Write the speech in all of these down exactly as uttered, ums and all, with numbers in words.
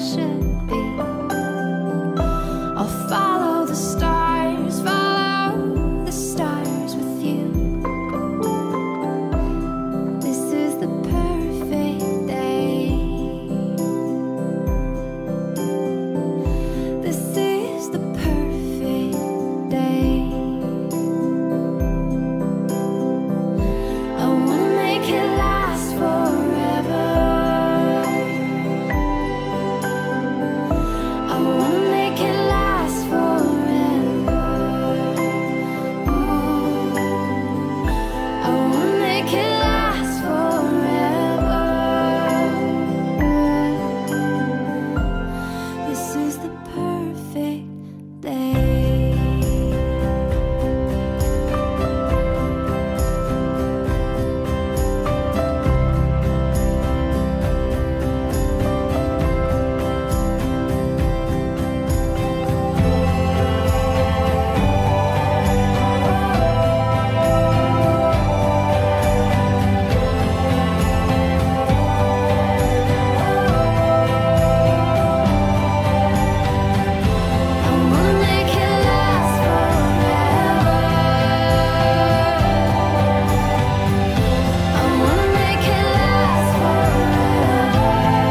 should be. I'll follow the stars, follow the stars with you. This is the perfect day. This is the perfect day. I wanna make it last forever. I wanna make it last forever. Oh, I wanna make it last forever. This is the perfect day. I wanna make it last forever. I wanna make it last forever.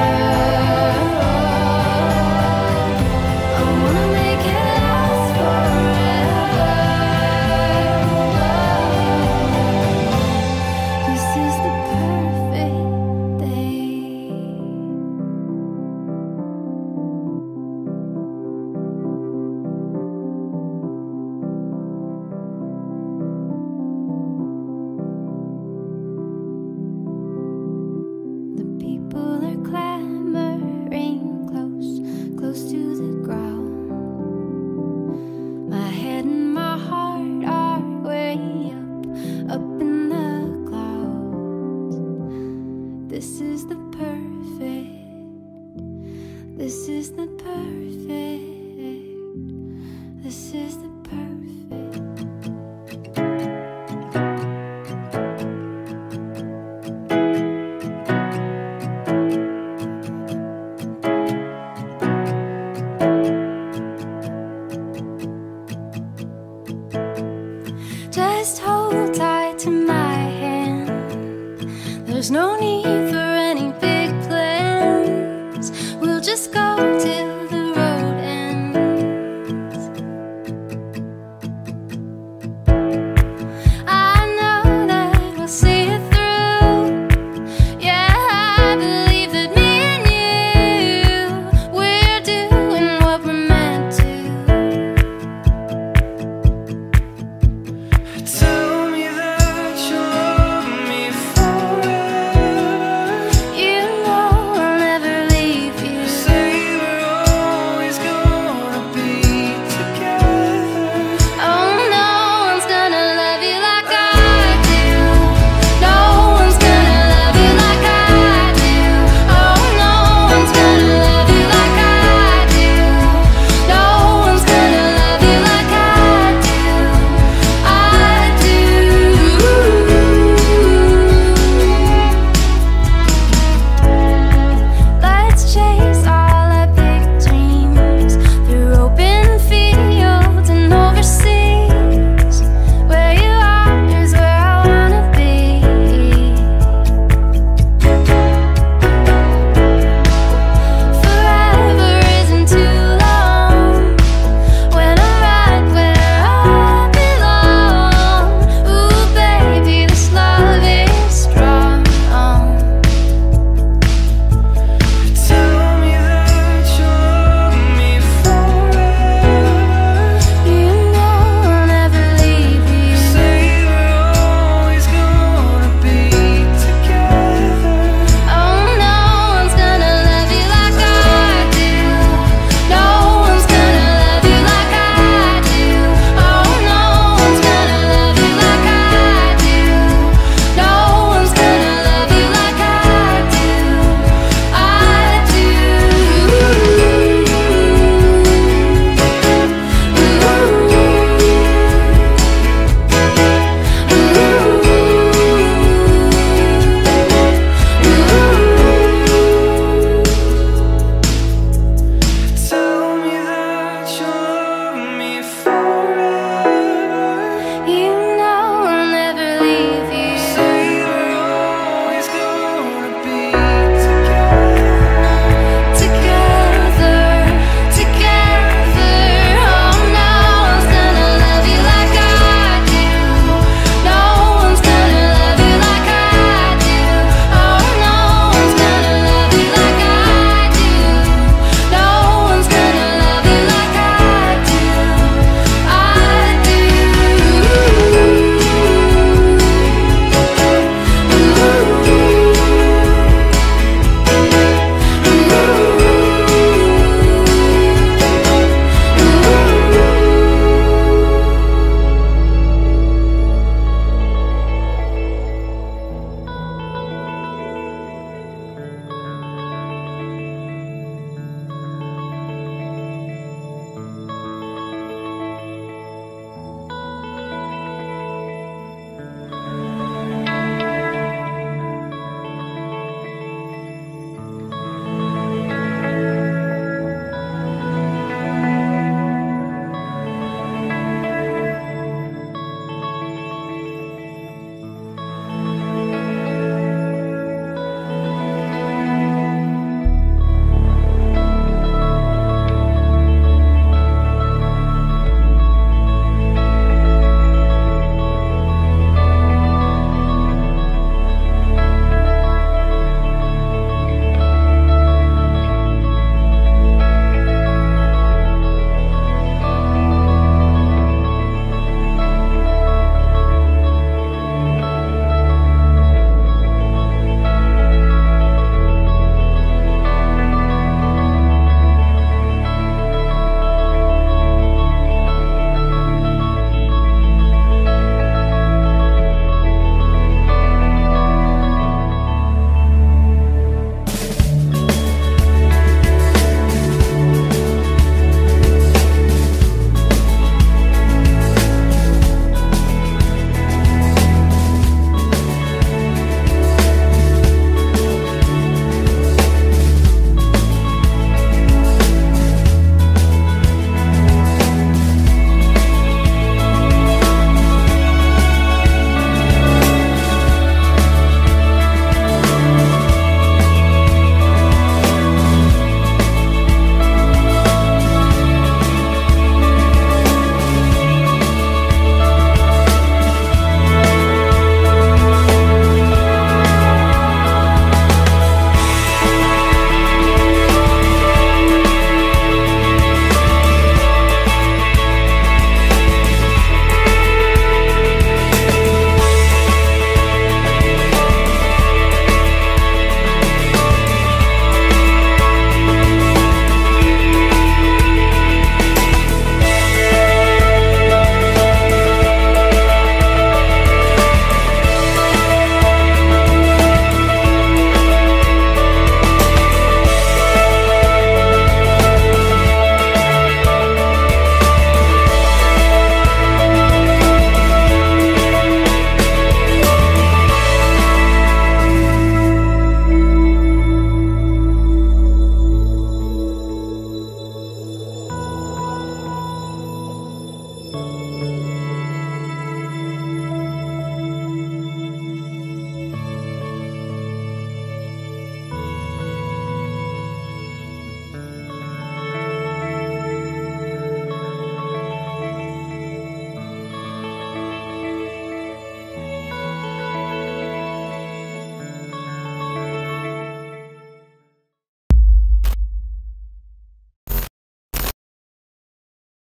I wanna make it last forever. This is the perfect day. The people are clambering close, close to the ground. My head and my heart are way up, up in the clouds. This is the perfect, this is the perfect, this is the perfect. Just hold tight to my hand. There's no need for any big plans. We'll just go till